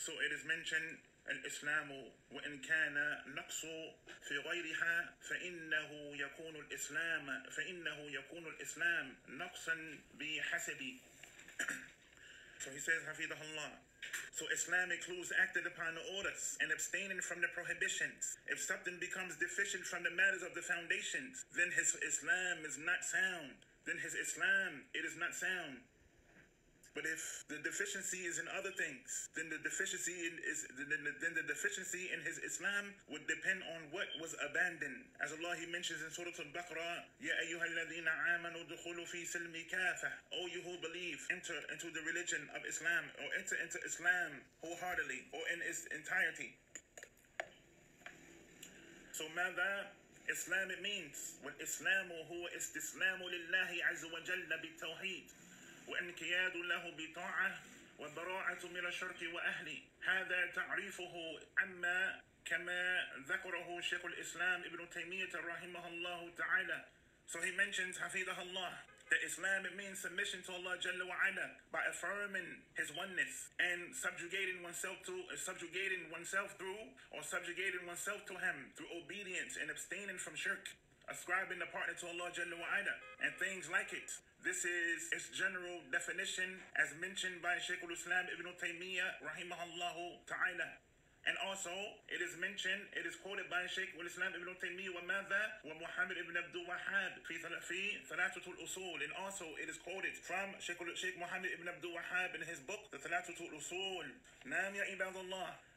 So it is mentioned الإسلام وإن كان نقص في غيرها فإنه يكون الإسلام نقصا بحسب. So he says, Hafidahullah. So Islam includes acting upon the orders and abstaining from the prohibitions. If something becomes deficient from the matters of the foundations, then his Islam is not sound. Then his Islam, it is not sound. But if the deficiency is in other things, then the deficiency in his Islam would depend on what was abandoned. As Allah He mentions in Surah Al-Baqarah, Ya ayyuhalladhina amanu dukhulu fi silmi kafa. O you who believe, enter into the religion of Islam, or enter into Islam wholeheartedly, or in its entirety. So ماذا Islam it means والإسلام هو استسلام لله عز وجل بالتوحيد وانقياد له بطاعة وبراءة من الشرك وأهله. هذا تعريفه عما كما ذكره شيخ الإسلام ابن تيمية رحمه الله تعالى. So he mentions Hafidahullah that Islam it means submission to Allah Jalla wa Ala by affirming His oneness and subjugating oneself through Him through obedience and abstaining from shirk, ascribing the partner to Allah Jalla wa Ala and things like it. This is its general definition as mentioned by Shaykh al-Islam ibn Taymiyyah rahimahullah ta'ala. And also, it is quoted by Shaykh al-Islam ibn Taymiyyah wa Muhammad ibn Abdul Wahhab fi Thalathatul Usul. And also, it is quoted from Shaykh Muhammad ibn Abdul Wahhab in his book, the Thalathatul Usul. Naam ya ibadallah.